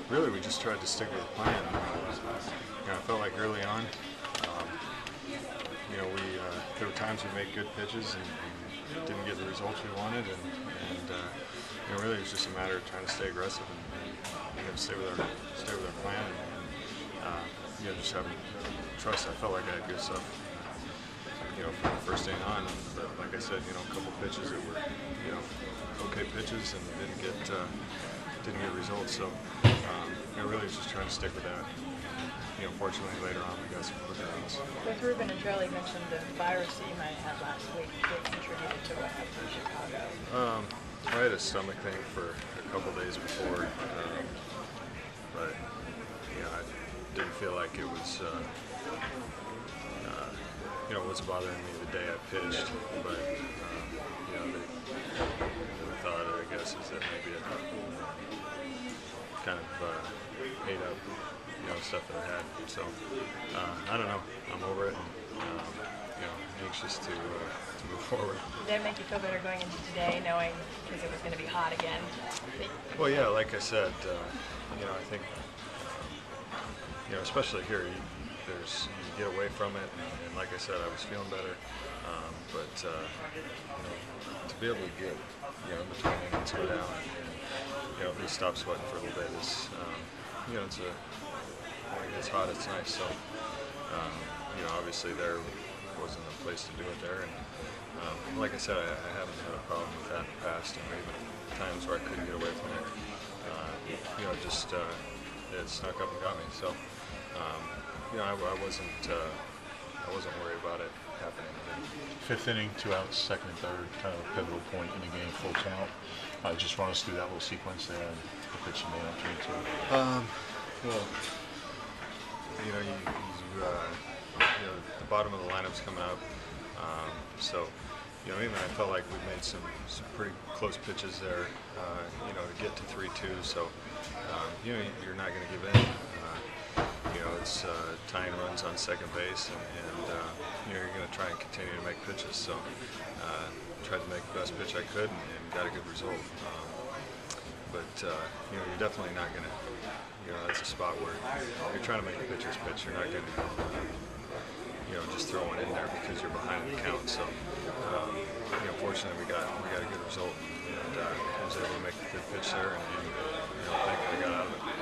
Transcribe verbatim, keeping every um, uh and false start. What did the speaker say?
really, we just tried to stick with the plan. You know, I felt like early on, um, you know, we uh, there were times we made good pitches and, and didn't get the results we wanted, and, and uh, you know, really it was just a matter of trying to stay aggressive and, and you know, stay with our stay with our plan, and, and uh, you know, just having trust. I felt like I had good stuff, you know, from the first inning on. But like I said, you know, a couple pitches that were, you know, okay pitches and didn't get uh, didn't get results. So, um, you know, really was just trying to stick with that. You know, fortunately later on we got some quick runs. With Ruben and Charlie mentioned the virus that you might have had last week that contributed to what happened in Chicago. Um, I had a stomach thing for a couple days before, um, but you know, I didn't feel like it was, uh, uh, you know, what's bothering me the day I pitched. But um, you know, the, the thought, I guess, is that maybe it uh, kind of uh, ate up, you know, stuff that I had. So uh, I don't know. I'm over it. And, um, you know, anxious to uh, to move forward. Did that make you feel better going into today, knowing because it was going to be hot again? Well, yeah, like I said, uh, you know, I think, you know, especially here, you, there's you get away from it, and, and like I said, I was feeling better. Um, but uh, you know, to be able to get, you know, in between innings, go down, and, and you know, at least stop sweating for a little bit is, um, you know, it's a when it gets hot, it's nice. So, um, you know, obviously there wasn't a place to do it there, and um, like I said, I, I haven't had a problem with that in the past, and even times where I couldn't get away from it, uh, you know, just uh, it snuck up and got me. So, um, you know, I, I wasn't uh, I wasn't worried about it happening. Fifth inning, two outs, second and third, kind of a pivotal point in the game, full count. Uh, just run us through that little sequence there and the pitch you made after it. Um, well, you know, you, you, uh, you know, the bottom of the lineup's coming up, um, so, you know, even I felt like we made some, some pretty close pitches there, uh, you know, to get to three two, so, um, you know, you're not going to give in. Uh, you know, it's uh, tying runs on second base, and, and uh, you know, you're going to try and continue to make pitches, so uh, tried to make the best pitch I could and, and got a good result. Um, but, uh, you know, you're definitely not going to, you know, that's a spot where you're trying to make a pitcher's pitch. You're not going to, you know, just throw one in there because you're behind the count. So, um, you know, fortunately we got we got a good result, and uh, I was able to make a good pitch there, and, and you know, thankfully got out of it.